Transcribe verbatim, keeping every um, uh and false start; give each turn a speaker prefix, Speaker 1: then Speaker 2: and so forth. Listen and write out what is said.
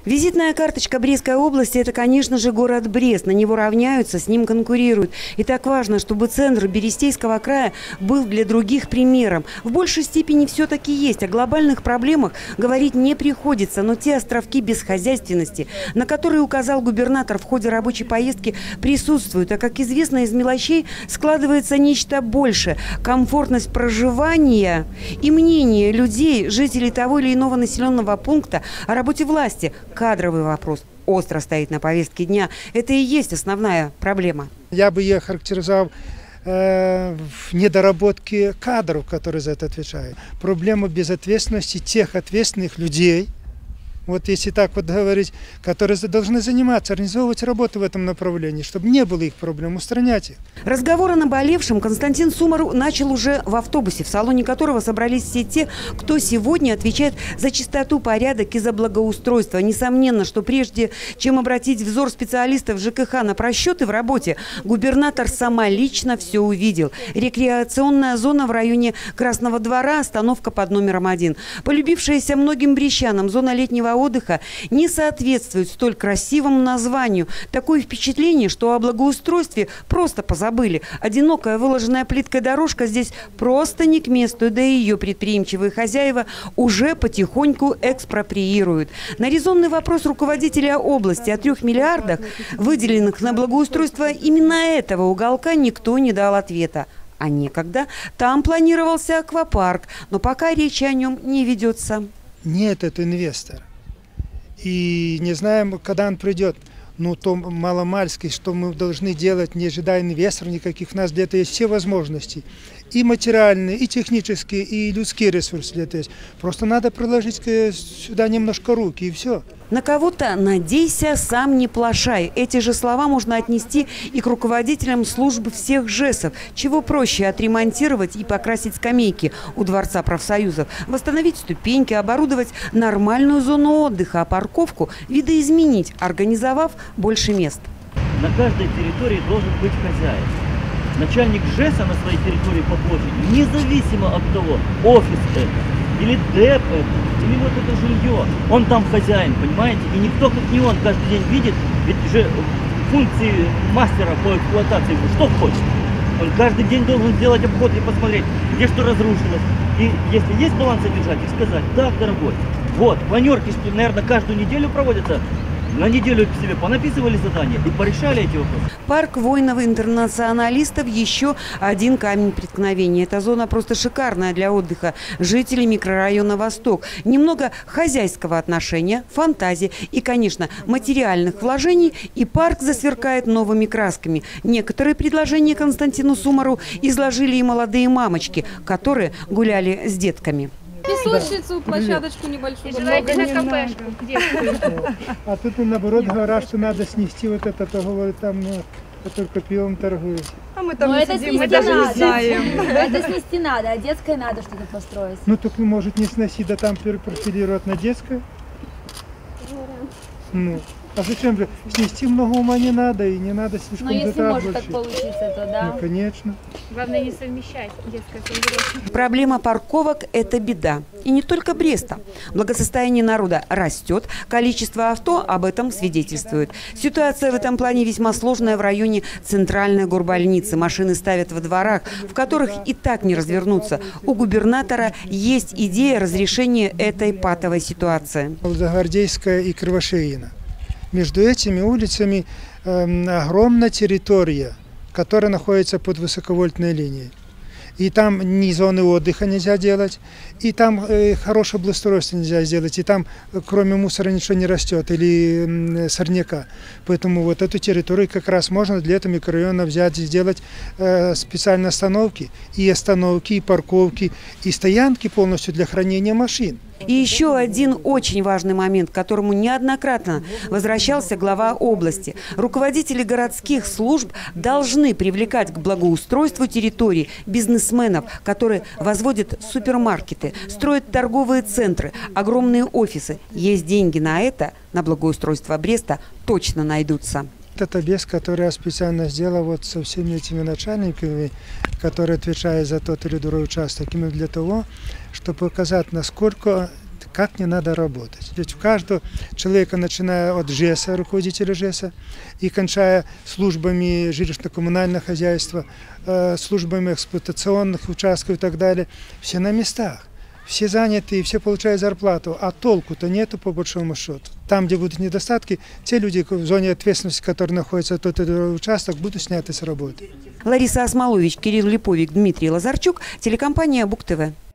Speaker 1: Визитная карточка Брестской области – это, конечно же, город Брест. На него равняются, с ним конкурируют. И так важно, чтобы центр Берестейского края был для других примером. В большей степени все-таки есть. О глобальных проблемах говорить не приходится. Но те островки бесхозяйственности, на которые указал губернатор в ходе рабочей поездки, присутствуют. А, как известно, из мелочей складывается нечто большее. Комфортность проживания и мнение людей, жителей того или иного населенного пункта о работе власти – кадровый вопрос остро стоит на повестке дня. Это и есть основная проблема.
Speaker 2: Я бы ее характеризовал э, в недоработке кадров, которые за это отвечают. Проблема безответственности тех ответственных людей, вот если так вот говорить, которые должны заниматься, организовывать работу в этом направлении, чтобы не было их проблем, устранять их.
Speaker 1: Разговор о наболевшем Константин Сумар начал уже в автобусе, в салоне которого собрались все те, кто сегодня отвечает за чистоту, порядок и за благоустройство. Несомненно, что прежде чем обратить взор специалистов ЖКХ на просчеты в работе, губернатор сама лично все увидел. Рекреационная зона в районе Красного двора, остановка под номером один. Полюбившаяся многим брестянам зона летнего отдыха не соответствует столь красивому названию. Такое впечатление, что о благоустройстве просто позабыли. Одинокая выложенная плиткой дорожка здесь просто не к месту, да и ее предприимчивые хозяева уже потихоньку экспроприируют. На резонный вопрос руководителя области о трех миллиардах, выделенных на благоустройство именно этого уголка, никто не дал ответа. А некогда там планировался аквапарк, но пока речи о нем не ведется.
Speaker 2: Нет, это инвестор. И не знаем, когда он придет. Ну, то маломальски, что мы должны делать, не ожидая инвесторов никаких. У нас для этого есть все возможности. И материальные, и технические, и людские ресурсы для этого есть. Просто надо приложить сюда немножко руки, и все.
Speaker 1: На кого-то надейся, сам не плашай. Эти же слова можно отнести и к руководителям служб всех ЖЭСов. Чего проще отремонтировать и покрасить скамейки у Дворца профсоюзов, восстановить ступеньки, оборудовать нормальную зону отдыха, а парковку видоизменить, организовав больше мест.
Speaker 3: На каждой территории должен быть хозяин. Начальник ЖЭСа на своей территории по площади, независимо от того, офис это, или дэп это, или вот это жилье, он там хозяин, понимаете? И никто как не он каждый день видит, ведь же функции мастера по эксплуатации, что хочет. Он каждый день должен сделать обход и посмотреть, где что разрушилось. И если есть балансодержатель, сказать: так, дорогой, вот, планерки, наверное, каждую неделю проводятся. На неделю себе понаписывали задания и порешали эти вопросы.
Speaker 1: Парк воинов-интернационалистов – еще один камень преткновения. Эта зона просто шикарная для отдыха жителей микрорайона «Восток». Немного хозяйского отношения, фантазии и, конечно, материальных вложений, и парк засверкает новыми красками. Некоторые предложения Константину Сумару изложили и молодые мамочки, которые гуляли с детками.
Speaker 4: Песочницу, площадочку небольшую.
Speaker 5: Желаете на кафешку?
Speaker 2: А тут наоборот говорят, что надо снести вот это, то говорят, там ну, только пивом торгуют.
Speaker 4: А мы там
Speaker 5: Но
Speaker 4: не
Speaker 5: это
Speaker 4: сидим, мы
Speaker 5: снести
Speaker 4: даже
Speaker 5: надо.
Speaker 4: не знаем.
Speaker 5: Это снести надо, а детское надо что-то построить.
Speaker 2: Ну так может не сносить, да там перепрофилировать на детское. Ну, а зачем же? Снести много ума не надо, и не надо слишком
Speaker 5: Но если может
Speaker 2: больше.
Speaker 5: так получиться, то да.
Speaker 2: Ну, конечно.
Speaker 5: Главное не совмещать детское с взрослым.
Speaker 1: Проблема парковок – это беда. И не только Бреста. Благосостояние народа растет, количество авто об этом свидетельствует. Ситуация в этом плане весьма сложная в районе центральной горбольницы. Машины ставят во дворах, в которых и так не развернуться. У губернатора есть идея разрешения этой патовой ситуации.
Speaker 2: Загвардейская и Кривошеина. Между этими улицами э, огромная территория, которая находится под высоковольтной линией. И там ни зоны отдыха нельзя делать, и там э, хорошее благоустройство нельзя сделать, и там э, кроме мусора ничего не растет, или э, сорняка. Поэтому вот эту территорию как раз можно для этого микрорайона взять и сделать э, специальные остановки, и остановки, и парковки, и стоянки полностью для хранения машин.
Speaker 1: И еще один очень важный момент, к которому неоднократно возвращался глава области. Руководители городских служб должны привлекать к благоустройству территории бизнесменов, которые возводят супермаркеты, строят торговые центры, огромные офисы. Есть деньги на это, на благоустройство Бреста точно найдутся.
Speaker 2: Это объезд, который я специально сделал вот со всеми этими начальниками, которые отвечают за тот или другой участок, именно для того, чтобы показать, насколько как не надо работать. Ведь у каждого человека, начиная от ЖЭСа, руководителя ЖЭСа, и кончая службами жилищно-коммунального хозяйства, э, службами эксплуатационных участков и так далее, все на местах. Все заняты и все получают зарплату, а толку-то нету по большому счету. Там, где будут недостатки, те люди в зоне ответственности, которые находятся тот и другой участок, будут сняты с работы.
Speaker 1: Лариса Осмолович, Кирилл Липовик, Дмитрий Лазарчук, телекомпания Бук ТВ.